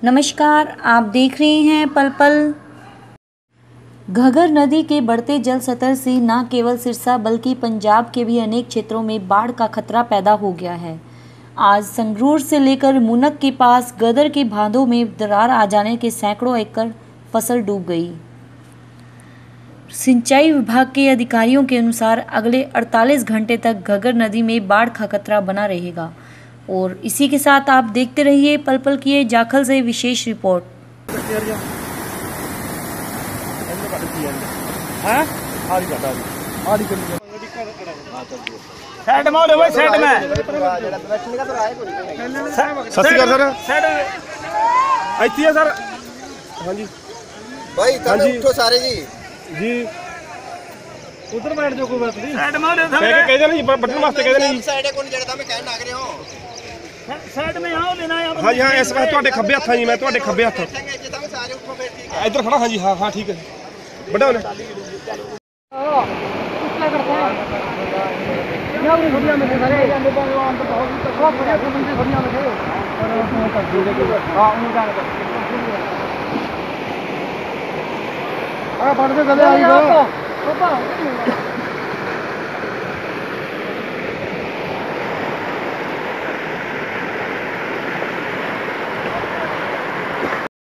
नमस्कार, आप देख रहे हैं पल पल। घग्गर नदी के बढ़ते जल स्तर से न केवल सिरसा बल्कि पंजाब के भी अनेक क्षेत्रों में बाढ़ का खतरा पैदा हो गया है। आज संगरूर से लेकर मुनक के पास गदर के बांधों में दरार आ जाने के सैकड़ों एकड़ फसल डूब गई। सिंचाई विभाग के अधिकारियों के अनुसार अगले 48 घंटे तक घग्गर नदी में बाढ़ का खतरा बना रहेगा। और इसी के साथ आप देखते रहिए पल पल की जाखल से विशेष रिपोर्ट। भाई उठो सारे जी उधर बैठ जाओ, कोई बात नहीं। साइड में कह नहीं बटन वास्ते कह नहीं साइड को नहीं जड़ता मैं कहन लग रहे हो साइड में आओ लेना है। हां जी हां, इस बार ਤੁਹਾਡੇ ਖੱਬੇ ਹੱਥ ਜੀ, मैं ਤੁਹਾਡੇ ਖੱਬੇ ਹੱਥ सारे उठो फिर ठीक है। इधर खड़ा। हां जी हां हां ठीक है। बड़ा होने कितना करते हैं क्या वो बढ़िया में सारे जाने पर वो अंत बहुत बढ़िया बंदे बढ़िया में थे और वो कर दिए। हां उन जाने पर अरे बढ़ के चले आई गो पापा।